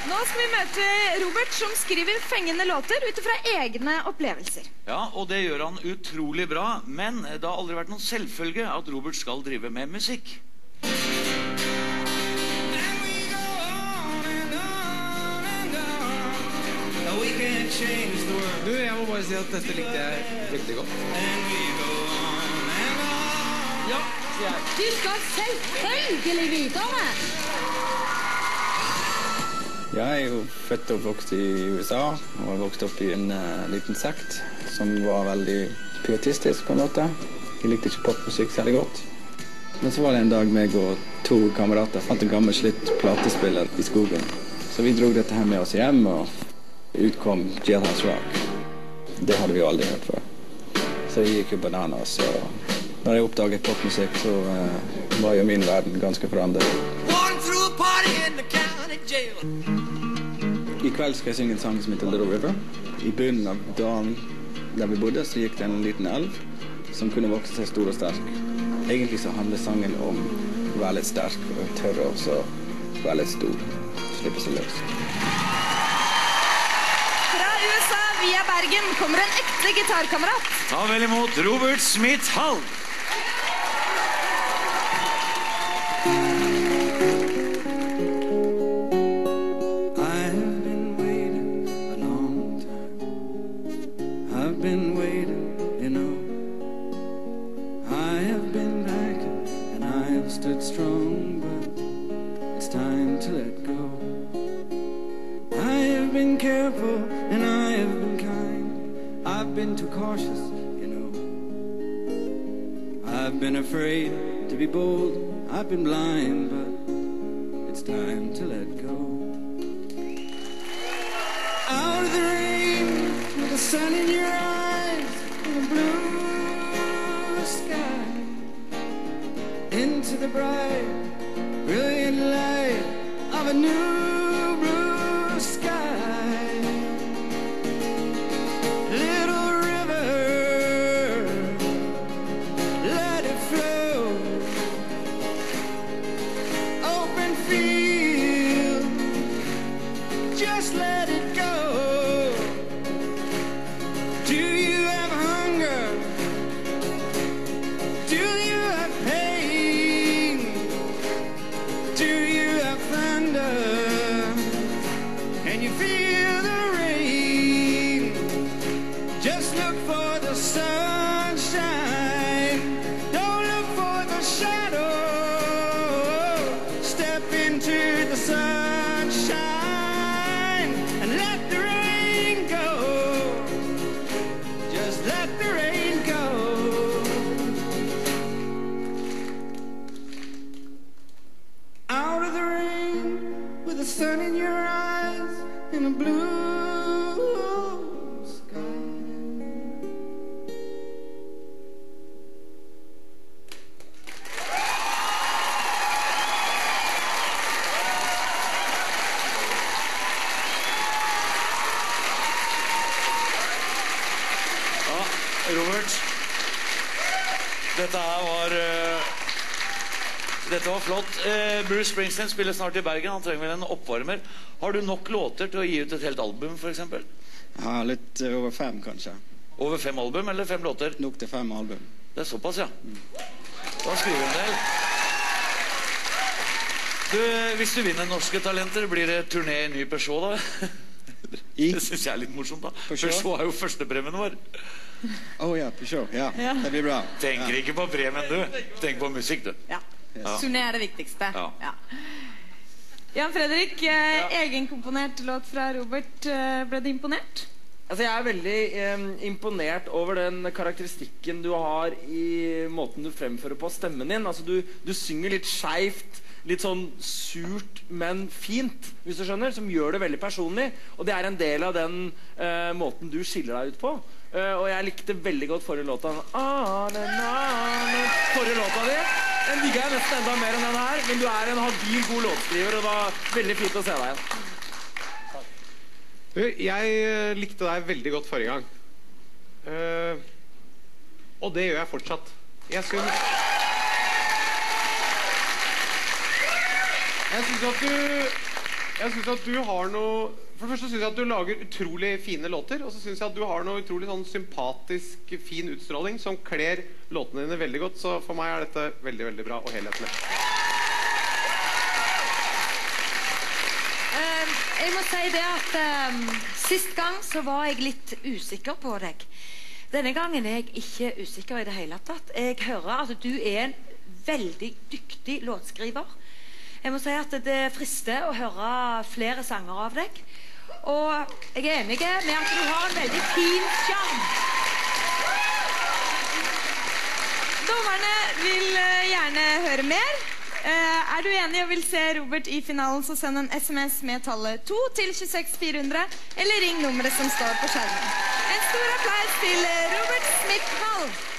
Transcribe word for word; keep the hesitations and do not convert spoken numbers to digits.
Nå skal vi møte Robert, som skriver fengende låter utifra egne opplevelser. Ja, og det gjør han utrolig bra, men det har aldri vært noen selvfølge at Robert skal drive med musikk. Du, jeg må bare si at dette likte jeg veldig godt. Ja, sier jeg. Du skal selvfølgelig videre! Jeg er jo født og vokst i U S A, og har vokst opp i en uh, liten sekt som var veldig pietistisk på en måte. Jeg likte ikke popmusikk særlig godt. Men så var det en dag meg og to kamerater fant en gammel slitt platespiller i skogen. Så vi drog dette her med oss hjem, og utkom Jailhouse Rock. Det hadde vi jo aldri hørt før. Så vi gikk jo bananas, og når jeg oppdaget popmusikk, så uh, var jo min verden ganske forandret. I kveld skal jeg synge en sang som heter Little River. I bunnen av dalen der vi bodde, så gikk det en liten elv som kunne vokse seg stor og sterk. Egentlig så handler sangen om å være litt sterk og tørre og så være litt stor. Slippe seg løs. Fra U S A via Bergen kommer en ekte gitarkamerat. Ta vel imot Robert Smith Hall. I've been afraid to be bold, I've been blind, but it's time to let go. Out of the rain, with the sun in your eyes, in the blue sky, into the bright, brilliant light of a new blue sky. Little river, let it flow. Open field, just let it go. Do you have hunger? Do you have pain? Do you have thunder? Can you feel the rain? Just look for the sunshine. Don't look for the shadow. Step into the sunshine and let the rain go. Just let the rain go. Out of the rain with the sun in your eyes in a blue sky. Ja, Robert. Dette her var eh, Dette var flott. Eh, Bruce Springsteen spiller snart i Bergen. Han trenger vel en oppvarmer. Har du nok låter til å gi ut et helt album, for eksempel? Ja, litt eh, over fem kanskje. Over fem album, eller fem låter? Nok til fem album. Det er såpass, ja. Da skriver vi en del. Du, hvis du vinner Norske Talenter, blir det turné i ny Peugeot, da? I? Det synes jeg er litt morsomt, da. Peugeot? Peugeot er jo førstepremien vår. Åh oh, ja, Peugeot. Ja, det blir bra. Tenker ja. ikke på premien, du. Tenk på musikk, du. Ja, Ja. turné er det viktigste. Ja. Ja. Jan Fredrik, eh, egenkomponert låt fra Robert. Eh, ble du imponert? Altså, jeg er veldig eh, imponert over den karakteristikken du har i måten du fremfører på stemmen din. Altså, du, du synger litt skjevt, litt sånn surt, men fint, hvis du skjønner, som gjør det veldig personlig. Og det er en del av den eh, måten du skiller deg ut på. Eh, og jeg likte veldig godt forrige låta. Ah, na, na, na. Forrige låta di. Den digger jeg nesten enda mer enn denne her, men du er en habil god låtskriver, og det var veldig fint å se deg igjen. Du, jeg eh, likte deg veldig godt forrige gang. Eh, og det gjør jeg fortsatt. Jeg synes... Jeg synes at du Jeg synes at du har noe For det første synes jeg at du lager utrolig fine låter, og så synes jeg at du har noe utrolig sånn sympatisk, fin utstråling som kler låtene dine veldig godt, så for meg er dette veldig, veldig bra og helhetlig. Uh, jeg må si det at uh, sist gang så var jeg litt usikker på deg. Denne gangen er jeg ikke usikker i det hele tatt. Jeg hører at du er en veldig dyktig låtskriver. Jeg må si at det frister å høre flere sanger av deg. Og jeg er enig med at du har en veldig fin sjarm. Dommerne vil uh, gjerne høre mer. Uh, er du enig og vil se Robert i finalen, så send en sms med tallet to til tjueseks fire hundre, eller ring nummeret som står på skjermen. En stor applaus til Robert Smith Hall.